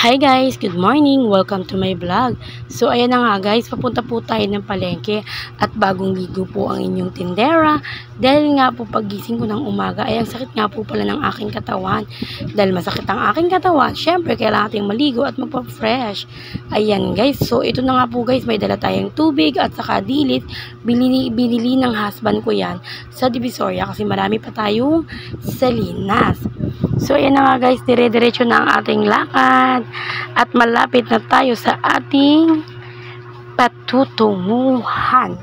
Hi guys, good morning. Welcome to my vlog. So ayan na nga guys, papunta po tayo ng palengke at bagong ligo po ang inyong tindera dahil nga po pagising ko ng umaga ay ang sakit nga po pala ng aking katawan. Dahil masakit ang aking katawan, syempre kailangan nating maligo at magpa-fresh. Ayan guys, so ito na nga po guys, may dala tayong tubig at saka dilit. Binili ng husband ko yan sa Divisoria kasi marami pa tayong salinas. So ayan na nga guys, dire-diretso na ang ating lakad at malapit na tayo sa ating patutunguhan.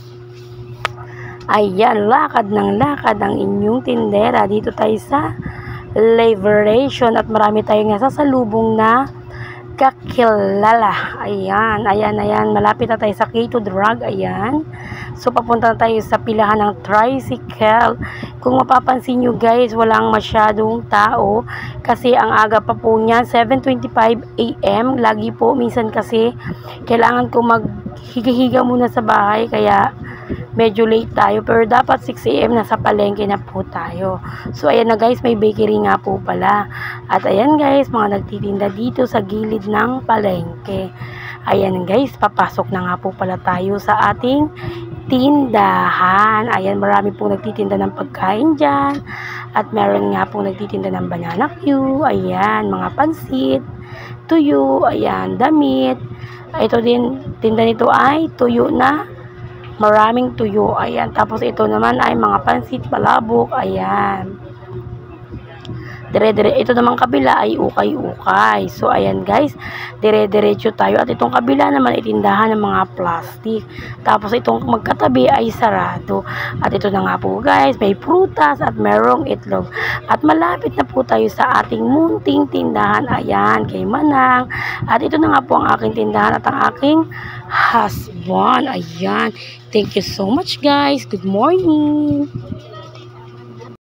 Ayan, lakad ng lakad ang inyong tindera. Dito tayo sa Liberation at marami tayong nasasalubong na kakilala. Ayan, malapit na tayo sa K2 Drug. Ayan, so papunta na tayo sa pilahan ng tricycle. Kung mapapansin nyo guys, walang masyadong tao kasi ang aga pa po niya, 7:25 AM. Lagi po, minsan kasi kailangan ko maghiga-higa muna sa bahay kaya medyo late tayo, pero dapat 6 AM nasa palengke na po tayo. So ayan na guys, may bakery nga po pala. At ayan guys, mga nagtitinda dito sa gilid ng palengke. Ayan guys, papasok na nga po pala tayo sa ating tindahan. Ayan, marami po nagtitinda ng pagkain dyan. At meron nga po nagtitinda ng banana Q. Ayan, mga pansit, tuyo, ayan, damit. Ito din, tinda nito ay tuyo na maraming tuyo. Ayan, tapos ito naman ay mga pansit, palabok. Ayan, dire-dire. Ito namang kabila ay ukay-ukay. So ayan guys, dire-diretso tayo at itong kabila naman itindahan ng mga plastic. Tapos itong magkatabi ay sarado. At ito na nga po guys, may prutas at merong itlog. At malapit na po tayo sa ating munting tindahan. Ayan, kay Manang. At ito na nga po ang aking tindahan at ang aking husband. Ayan, thank you so much guys. Good morning.